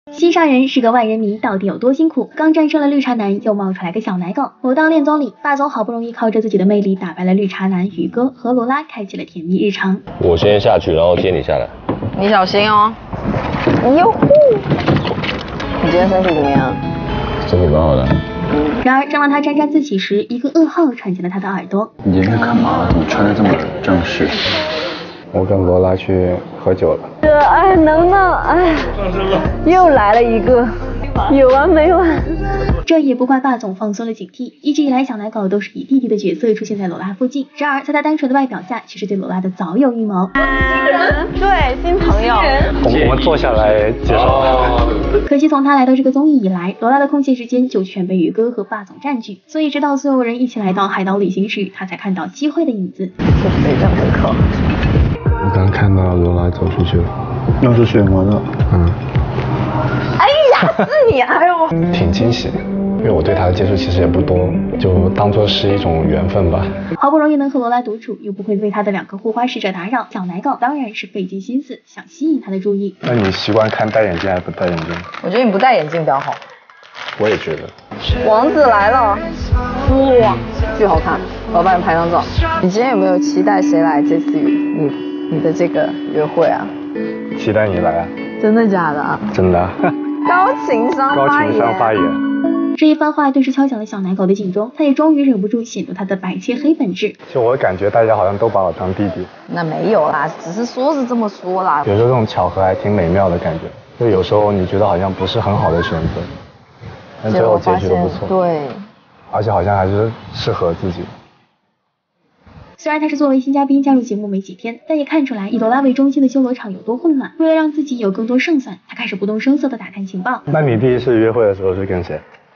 新上人是个万人迷，到底有多辛苦？刚战胜了绿茶男，又冒出来个小奶狗。某当恋综里，霸总好不容易靠着自己的魅力打败了绿茶男宇哥，和罗拉开启了甜蜜日常。 我先下去，然后接你下来。 你小心哦。哟呼！你今天身体怎么样？ 身体蛮好的。 然而，正当他沾沾自喜时，一个噩耗传进了他的耳朵。 你今天干嘛？怎么穿得这么正式？ 我跟罗拉去喝酒了。 哎，能，哎，又来了一个，有完没完？ 这也不怪霸总放松了警惕，一直以来小奶狗都是以弟弟的角色出现在罗拉附近，然而在他单纯的外表下，其实对罗拉的早有预谋。 对，新朋友。 我们坐下来介绍。 可惜从他来到这个综艺以来，罗拉的空闲时间就全被宇哥和霸总占据，所以直到所有人一起来到海岛旅行时，他才看到机会的影子。 就是北站门口。 我刚看到罗拉走出去了， 要是选我的， 哎呀，是你！哎呦， 挺惊喜，因为我对他的接触其实也不多，就当做是一种缘分吧。 好不容易能和罗拉独处，又不会被他的两个护花使者打扰，小奶狗当然是费尽心思想吸引他的注意。 那你习惯看戴眼镜还是不戴眼镜？ 我觉得你不戴眼镜比较好。 我也觉得。 王子来了，哇，巨好看！我要帮你拍张照。你今天有没有期待谁来这次你的这个约会啊？ 期待你来啊！ 真的假的啊？ 真的。 高情商发言。 这一番话顿时敲响了小奶狗的警钟，他也终于忍不住显露他的白切黑本质。 就我感觉大家好像都把我当弟弟。 那没有啦，只是说是这么说啦。 有时候这种巧合还挺美妙的感觉，就有时候你觉得好像不是很好的选择，但最后结局都不错。 对。 而且好像还是适合自己。 虽然他是作为新嘉宾加入节目没几天，但也看出来以罗拉为中心的修罗场有多混乱。为了让自己有更多胜算，他开始不动声色地打探情报。 那你第一次约会的时候是跟谁？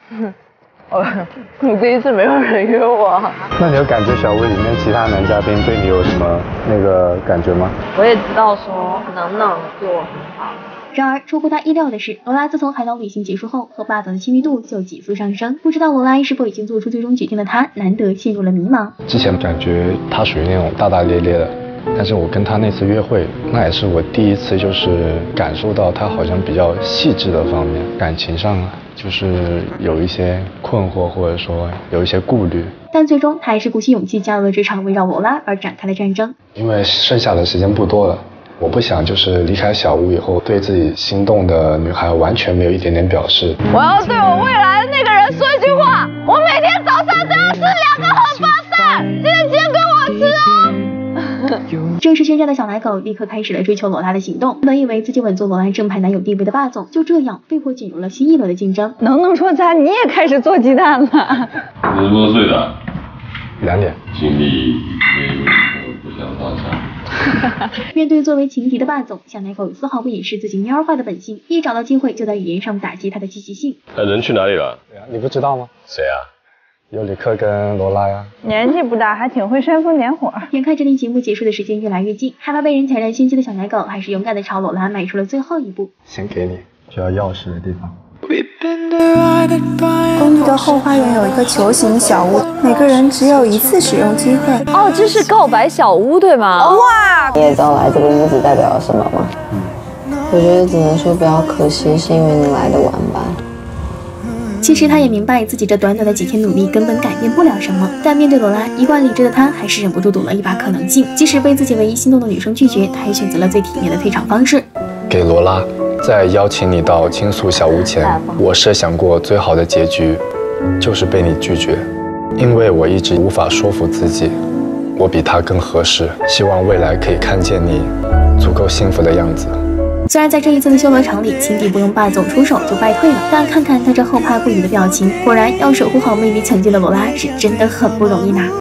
你第一次没有人约我。 那你有感觉小屋里面其他男嘉宾对你有什么那个感觉吗？ 我也知道说能对我很好。 然而出乎他意料的是，罗拉自从海岛旅行结束后，和霸总的亲密度就急速上升。不知道罗拉是否已经做出最终决定的他，难得陷入了迷茫。 之前感觉他属于那种大大咧咧的，但是我跟他那次约会，那也是我第一次就是感受到他好像比较细致的方面，感情上就是有一些困惑，或者说有一些顾虑。 但最终他还是鼓起勇气加入了这场围绕罗拉而展开的战争。 因为剩下的时间不多了。我不想就是离开小屋以后对自己心动的女孩完全没有一点点表示。 我要对我未来的那个人说一句话，我每天早上都要吃2个荷包蛋，记得今天跟我吃哦。 正式宣战的小奶狗立刻开始了追求罗拉的行动。本以为自己稳坐罗拉正牌男友地位的霸总，就这样被迫进入了新一轮的竞争。 能说他你也开始做鸡蛋了？ 你多岁的 ？2点。 经历没有不想放下。 面对作为情敌的霸总，小奶狗丝毫不掩饰自己蔫坏的本性，一找到机会就在语言上打击他的积极性。 人去哪里了？ 你不知道吗？ 谁啊？ 尤里克跟罗拉呀。 年纪不大，还挺会煽风点火。 眼看着离节目结束的时间越来越近，害怕被人挑战心机的小奶狗还是勇敢的朝罗拉迈出了最后一步。 先给你需要钥匙的地方。 公寓的后花园有一个球形小屋，每个人只有1次使用机会。 哦，这是告白小屋对吗？哇！你也知道来这个屋子代表了什么吗？我觉得只能说比较可惜，是因为你来的晚吧。 其实他也明白自己这短短的几天努力根本改变不了什么，但面对罗拉，一贯理智的他还是忍不住赌了一把可能性。即使被自己唯一心动的女生拒绝，他也选择了最体面的退场方式。 给罗拉，在邀请你到倾诉小屋前，我设想过最好的结局就是被你拒绝，因为我一直无法说服自己我比他更合适，希望未来可以看见你足够幸福的样子。 虽然在这一次的修罗场里，情敌不用霸总出手就败退了，但看看他这后怕不语的表情，果然要守护好魅力强劲的罗拉是真的很不容易呢。